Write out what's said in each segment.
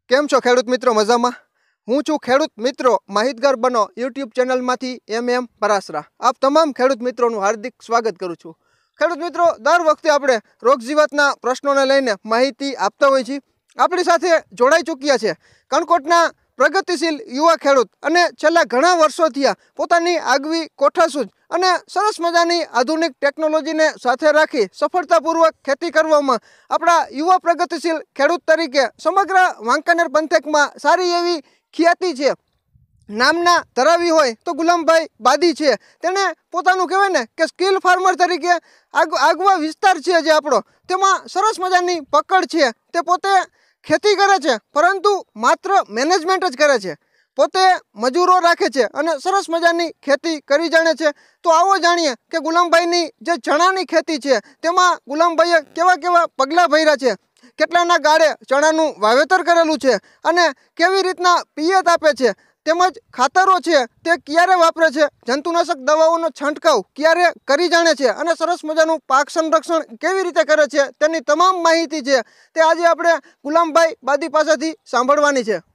કેમ છો ખેડૂત મિત્રો? મજામાં? હું છું ખેડૂત મિત્રો માહિતગાર બનો યુટ્યુબ ચેનલમાંથી એમ પરાસરા. આપ તમામ ખેડૂત મિત્રોનું હાર્દિક સ્વાગત કરું છું. ખેડૂત મિત્રો, દર વખતે આપણે રોગજીવાતના પ્રશ્નોને લઈને માહિતી આપતા હોઈએ છીએ. આપણી સાથે જોડાઈ ચૂક્યા છે કણકોટના પ્રગતિશીલ યુવા ખેડૂત અને છેલ્લા ઘણા વર્ષોથી પોતાની આગવી કોઠાસૂઝ અને સરસ મજાની આધુનિક ટેકનોલોજીને સાથે રાખી સફળતાપૂર્વક ખેતી કરવામાં આપણા યુવા પ્રગતિશીલ ખેડૂત તરીકે સમગ્ર વાંકાનેર પંથકમાં સારી એવી ખ્યાતિ છે. નામના ધરાવી હોય તો ગુલામભાઈ બાદી છે. તેણે પોતાનું કહેવાય ને કે સ્કિલ ફાર્મર તરીકે આગવા વિસ્તાર છે જે આપણો, તેમાં સરસ મજાની પકડ છે. તે પોતે ખેતી કરે છે, પરંતુ માત્ર મેનેજમેન્ટ જ કરે છે. પોતે મજૂરો રાખે છે અને સરસ મજાની ખેતી કરી જાણે છે. તો આવો જાણીએ કે ગુલામભાઈની જે ચણાની ખેતી છે તેમાં ગુલામભાઈએ કેવા કેવા પગલાં ભર્યા છે, કેટલાના ગાળે ચણાનું વાવેતર કરેલું છે અને કેવી રીતના પિયત આપે છે, તેમજ ખાતરો છે તે ક્યારે વાપરે છે, જંતુનાશક દવાઓનો છંટકાવ ક્યારે કરી જાણે છે અને સરસ મજાનું પાક સંરક્ષણ કેવી રીતે કરે છે, તેની તમામ માહિતી છે તે આજે આપણે ગુલામભાઈ બાદી પાસેથી સાંભળવાની છે.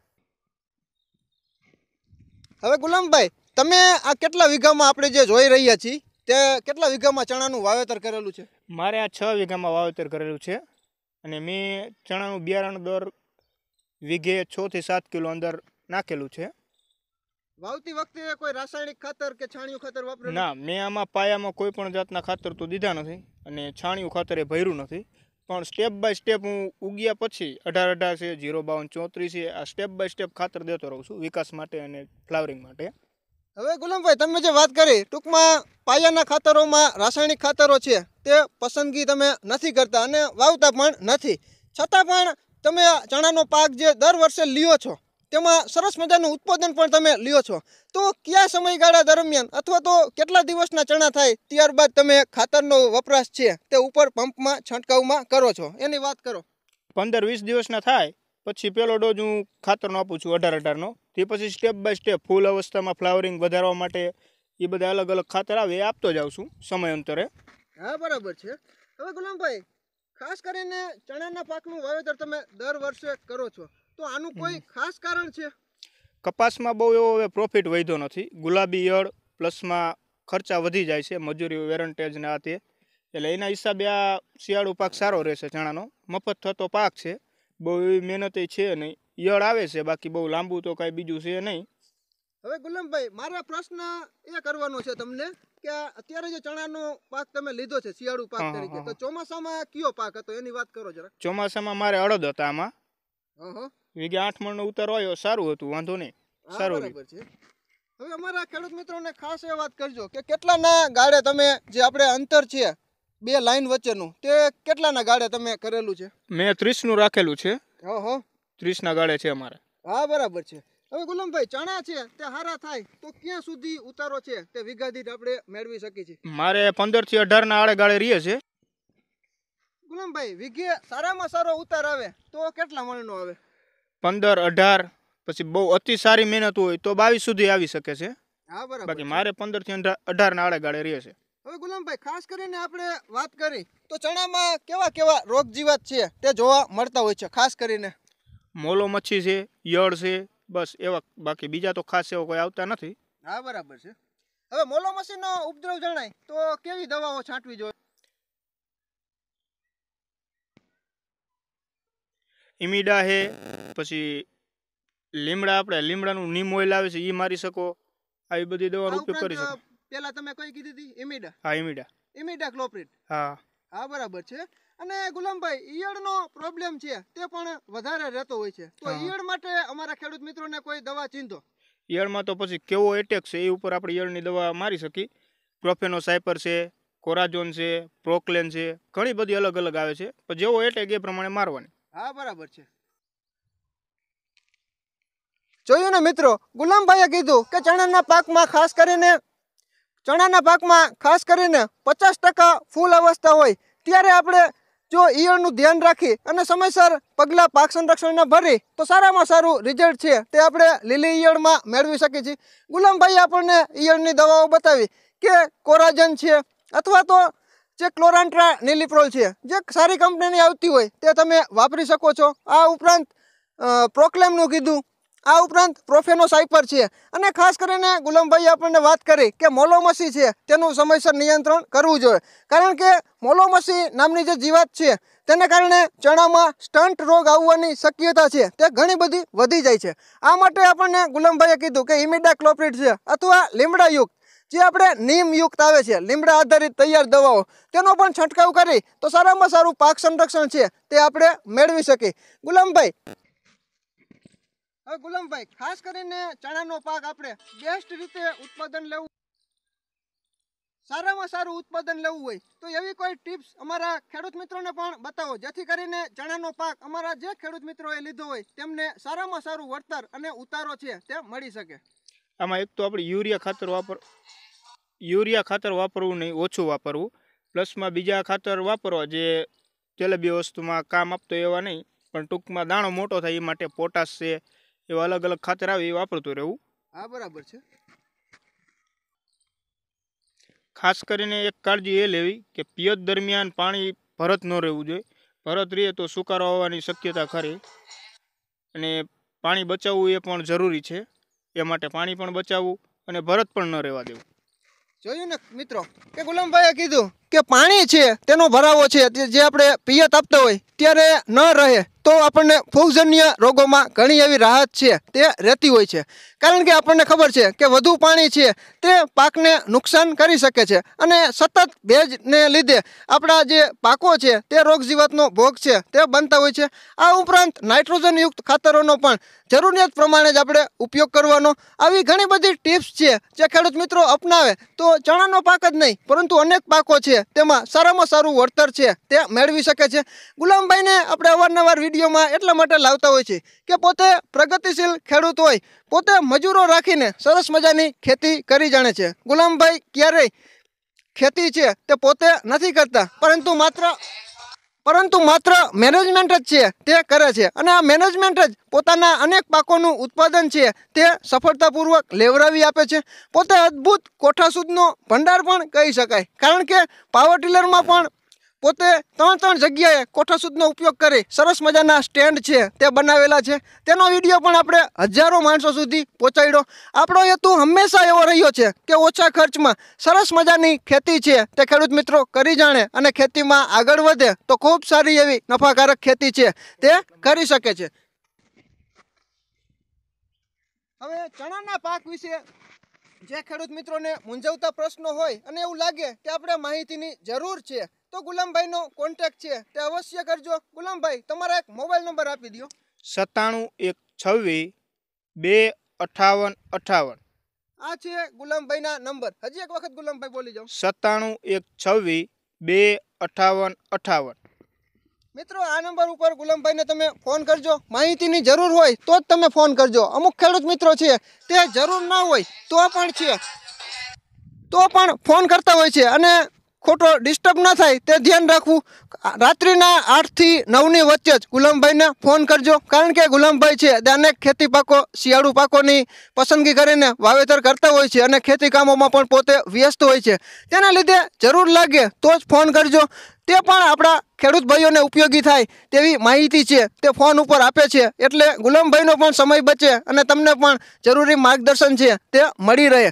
હવે ગુલામભાઈ, તમે આ કેટલા વીઘામાં આપણે જે જોઈ રહ્યા છીએ તે કેટલા વીઘામાં ચણાનું વાવેતર કરેલું છે? મારે આ 6 વીઘામાં વાવેતર કરેલું છે અને મેં ચણાનું બિયારણ દર વીઘે 6 થી 7 કિલો અંદર નાખેલું છે. વાવતી વખતે કોઈ રાસાયણિક ખાતર કે છાણિયું ખાતર વાપરેલું? ના, મેં આમાં પાયામાં કોઈ પણ જાતના ખાતર તો દીધા નથી અને છાણિયું ખાતર એ ભર્યું નથી. પણ સ્ટેપ બાય સ્ટેપ હું ઉગ્યા પછી 18-18 છે, 052-34 છે, આ સ્ટેપ બાય સ્ટેપ ખાતર દેતો રહું છું વિકાસ માટે અને ફ્લાવરિંગ માટે. હવે ગુલામભાઈ, તમે જે વાત કરી ટૂંકમાં પાયાના ખાતરોમાં રાસાયણિક ખાતરો છે તે પસંદગી તમે નથી કરતા અને વાવતા પણ નથી, છતાં પણ તમે ચણાનો પાક જે દર વર્ષે લ્યો છો તેમાં સરસ મજાનું ઉત્પાદન પણ તમે લ્યો છો. તો કયા સમયગાળા દરમિયાન અથવા તો કેટલા દિવસના ચણા થાય ત્યારબાદ તમે ખાતરનો વપરાશ છે તે ઉપર પંપમાં છંટકાવમાં કરો છો, એની વાત કરો. 15-20 દિવસના થાય પછી પહેલો ડોઝ હું ખાતરનો આપું છું 18-18નો. તે પછી સ્ટેપ બાય સ્ટેપ ફૂલ અવસ્થામાં ફ્લાવરિંગ વધારવા માટે એ બધા અલગ અલગ ખાતર આવે એ આપતો જાઉં છું સમયાંતરે. હા, બરાબર છે. હવે ગુલામભાઈ, ખાસ કરીને ચણાના પાકનું વાવેતર તમે દર વર્ષે કરો છો, તો આનું કોઈ ખાસ કારણ છે? કપાસમાં બહુ એવો હવે પ્રોફિટ વધ્યો નથી. ગુલાબી ઈયળ પ્લસમાં ખર્ચા વધી જાય છે, મજૂરી વેરંટેજ ને આ તે, એટલે એના હિસાબે આ શિયાળુ પાક સારો રહેશે. ચણાનો મફત થતો પાક છે, બહુ એવી મહેનત છે નહીં. ઈયળ આવે છે, બાકી બહુ લાંબુ તો કાંઈ બીજું છે નહીં. હવે ગુલામભાઈ, મારા પ્રશ્ન એ કરવાનો છે તમને કે અત્યારે જે ચણાનો પાક તમે લીધો છે શિયાળુ પાક તરીકે, તો ચોમાસામાં કયો પાક હતો એની વાત કરો જરા. ચોમાસામાં મારે અડદ હતા. આમાં વીઘે 8 મણનો ઉતારો આવ્યો, સારું હતું, વાંધો નહીં, સારું છે. હવે અમારા ખેડૂત મિત્રોને ખાસ એ વાત કરજો કે કેટલાના ગાળે તમે જે આપણે અંતર છે બે લાઈન વચ્ચેનું તે કેટલાના ગાળે તમે કરેલું છે? મેં 30નું રાખેલું છે. 30ના ગાળે છે અમારે. હા, બરાબર છે. હવે ગુલામભાઈ, ચણા છે તે હારા થાય તો ક્યાં સુધી ઉતારો છે તે વીઘા દીઠ આપણે મેળવી શકીએ છીએ? મારે 15 થી 18ના આડે ગાળે રહીએ છે. ગુલામભાઈ, વીઘે સારામાં સારો ઉતાર આવે તો કેટલા મણનો આવે? 15-18, પછી બહુ અતિ સારી મહેનત હોય તો 22 સુધી આવી શકે છે. હા, બરાબર. બાકી મારે 15 થી 18ના આડે ગાળે રહે છે. હવે ગુલામભાઈ, ખાસ કરીને આપણે વાત કરી તો ચણામાં કેવા કેવા રોગ જીવાત છે તે જોવા મળતા હોય છે? ખાસ કરીને મોલો મચ્છી છે, ઈયળ છે, બસ એવા, બાકી બીજા તો ખાસ એવા કોઈ આવતા નથી. હા, બરાબર છે. હવે મોલો મચ્છીનો ઉપદ્રવ જણાય તો કેવી દવાઓ છાંટવી જોઈએ? ઇમિડા છે, પછી લીમડાનું નીમ ઓઇલ આવે છે એ મારી શકો. આવી બધી દવાનો ઉપયોગ કરી શકો. પેલા તમે કઈ કીધી હતી? ઇમિડા. હા, ઇમિડા ક્લોપ્રિડ. હા, બરાબર છે. અને ગુલામભાઈ, ઈયળનો પ્રોબ્લેમ છે તે પણ વધારે રહેતો હોય છે, તો ઈયળ માટે અમારા ખેડૂત મિત્રોને કોઈ દવા ચીંધો? ઈયળમાં તો પછી કેવો એટેક છે એ ઉપર આપણે ઈયળની દવા મારી શકીએ. પ્રોફેનોસાયપર છે, કોરાજોન છે, પ્રોક્લેન છે, ઘણી બધી અલગ અલગ આવે છે, પણ જેવો એટેક એ પ્રમાણે મારવાની. હા, બરાબર છે. જોયું ને મિત્રો, ગુલામભાઈએ કીધું કે ચણાના પાકમાં ખાસ કરીને 50% ફૂલ અવસ્થા હોય ત્યારે આપણે જો ઈયળનું ધ્યાન રાખી અને સમયસર પગલાં પાક સંરક્ષણના ભરી તો સારામાં સારું રિઝલ્ટ છે તે આપણે લીલી ઈયળમાં મેળવી શકીએ છીએ. ગુલામભાઈએ આપણને ઈયળની દવાઓ બતાવી કે કોરાજન છે અથવા તો જે ક્લોરાન્ટ્રા નીલિપ્રોલ છે, જે સારી કંપનીની આવતી હોય તે તમે વાપરી શકો છો. આ ઉપરાંત પ્રોક્લેમનું કીધું, આ ઉપરાંત પ્રોફેનોસાઇપર છે, અને ખાસ કરીને ગુલામભાઈએ આપણને વાત કરી કે મોલોમસી છે તેનું સમયસર નિયંત્રણ કરવું જોઈએ, કારણ કે મોલોમસી નામની જે જીવાત છે તેને કારણે ચણામાં સ્ટન્ટ રોગ આવવાની શક્યતા છે તે ઘણી બધી વધી જાય છે. આ માટે આપણને ગુલામભાઈએ કીધું કે ઇમિડાક્લોપ્રિડ છે અથવા લીમડાયુક્ત જે આપણે નીમયુક્ત આવે છે, લીમડા આધારિત તૈયાર દવાઓ, તેનો પણ છંટકાવ કરી તો સારામાં સારું પાક સંરક્ષણ છે તે આપણે મેળવી શકીએ. ગુલામભાઈ, હવે ગુલામભાઈ ખાસ કરીને ચણાનો પાક આપણે બેસ્ટ રીતે ઉત્પાદન લેવું, સારામાં સારું ઉત્પાદન લેવું હોય તો એવી કોઈ ટિપ્સ અમારા ખેડૂત મિત્રોને પણ બતાવો, જેથી કરીને ચણાનો પાક અમારા જે ખેડૂત મિત્રોએ લીધો હોય તેમને સારામાં સારું વળતર અને ઉતારો છે તે મળી શકે. આમાં એક તો આપણે યુરિયા ખાતર વાપરવું નહીં, ઓછું વાપરવું, પ્લસમાં બીજા ખાતર વાપરવા જે તેલબી વસ્તુમાં કામ આપતો એવા નહીં, પણ ટૂંકમાં દાણો મોટો થાય એ માટે પોટાશ છે એવા અલગ અલગ ખાતર આવે એ વાપરતું રહેવું. હા, બરાબર છે. ખાસ કરીને એક કાળજી એ લેવી કે પિયત દરમિયાન પાણી ભરત ન રહેવું જોઈએ. ભરત રહે તો સુકારો આવવાની શક્યતા ખરી, અને પાણી બચાવવું એ પણ જરૂરી છે. એ માટે પાણી પણ બચાવવું અને ભરત પણ ન રહેવા દેવું. જોયું ને મિત્રો કે ગુલામભાઈએ કીધું કે પાણી છે તેનો ભરાવો છે જે આપણે પિયત આપતા હોય ત્યારે ન રહે તો આપણને ફૂગજન્ય રોગોમાં ઘણી એવી રાહત છે તે રહેતી હોય છે, કારણ કે આપણને ખબર છે કે વધુ પાણી છે તે પાકને નુકસાન કરી શકે છે, અને સતત ભેજને લીધે આપણા જે પાકો છે તે રોગ જીવાતનો ભોગ છે તે બનતા હોય છે. આ ઉપરાંત નાઇટ્રોજનયુક્ત ખાતરોનો પણ જરૂરિયાત પ્રમાણે જ આપણે ઉપયોગ કરવાનો. આવી ઘણી બધી ટિપ્સ છે જે ખેડૂત મિત્રો અપનાવે તો ચણાનો પાક જ નહીં પરંતુ અનેક પાકો છે તેમાં સારામાં સારું વળતર છે તે મેળવી શકે છે. ગુલામભાઈને આપણે અવારનવાર વિડીયોમાં એટલા માટે લાવતા હોય છે કે પોતે પ્રગતિશીલ ખેડૂત હોય, પોતે મજૂરો રાખીને સરસ મજાની ખેતી કરી જાણે છે. ગુલામભાઈ ક્યારેય ખેતી છે તે પોતે નથી કરતા, પરંતુ માત્ર મેનેજમેન્ટ જ છે તે કરે છે, અને આ મેનેજમેન્ટ જ પોતાના અનેક પાકોનું ઉત્પાદન છે તે સફળતાપૂર્વક લેવરાવી આપે છે. પોતે અદ્ભુત કોઠાસૂદનો ભંડાર પણ કહી શકાય, કારણ કે પાવર ટીલરમાં પણ પોતે 3 જગ્યાએ કોઠાસૂદનો ઉપયોગ કરી સરસ મજાના સ્ટેન્ડ છે તે બનાવેલા છે. તેનો વિડીયો પણ આપણે હજારો માણસો સુધી પહોંચાડ્યો. આપણો હેતુ હંમેશા એવો રહ્યો છે કે ઓછા ખર્ચમાં સરસ મજાની ખેતી છે તે ખેડૂત મિત્રો કરી જાણે અને ખેતીમાં આગળ વધે તો ખૂબ સારી એવી નફાકારક ખેતી છે તે કરી શકે છે. હવે ચણાના પાક વિશે જે ખેડૂત મિત્રોને મૂંઝવતા પ્રશ્નો હોય અને એવું લાગે કે આપણે માહિતીની જરૂર છે તો ગુલામભાઈનો કોન્ટેક્ટ છે તે અવશ્ય કરજો. ગુલામભાઈ, તમારા એક મોબાઈલ નંબર આપી દો. 97 126 2 58 58. આ છે ગુલામભાઈના નંબર. હજી એક વખત ગુલામભાઈ બોલી જાઓ. 97 126 2 58 58. મિત્રો, આ નંબર ઉપર ગુલામભાઈને તમે ફોન કરજો. માહિતીની જરૂર હોય તો જ તમે ફોન કરજો. અમુક ખેડૂત મિત્રો છે તે જરૂર ના હોય તો પણ ફોન કરતા હોય છે, અને ખોટો ડિસ્ટર્બ ના થાય તે ધ્યાન રાખવું. રાત્રિના 8 થી 9ની વચ્ચે જ ગુલામભાઈને ફોન કરજો, કારણ કે ગુલામભાઈ છે તે અનેક ખેતી પાકો, શિયાળુ પાકોની પસંદગી કરીને વાવેતર કરતા હોય છે અને ખેતી કામોમાં પણ પોતે વ્યસ્ત હોય છે. તેના લીધે જરૂર લાગે તો જ ફોન કરજો. તે પણ આપણા ખેડૂત ભાઈઓને ઉપયોગી થાય તેવી માહિતી છે તે ફોન ઉપર આપે છે, એટલે ગુલામભાઈનો પણ સમય બચે અને તમને પણ જરૂરી માર્ગદર્શન છે તે મળી રહે.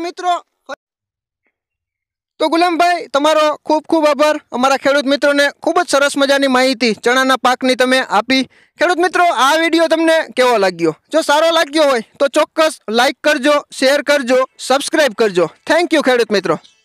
તો ગુલામભાઈ, તમારો ખૂબ ખૂબ આભાર. અમારા ખેડૂત મિત્રોને ખૂબ જ સરસ મજાની માહિતી ચણાના પાકની તમે આપી. ખેડૂત મિત્રો, આ વિડીયો તમને કેવો લાગ્યો? જો સારો લાગ્યો હોય તો ચોક્કસ લાઈક કરજો, શેર કરજો, સબસ્ક્રાઈબ કરજો. થેન્ક યુ ખેડૂત મિત્રો.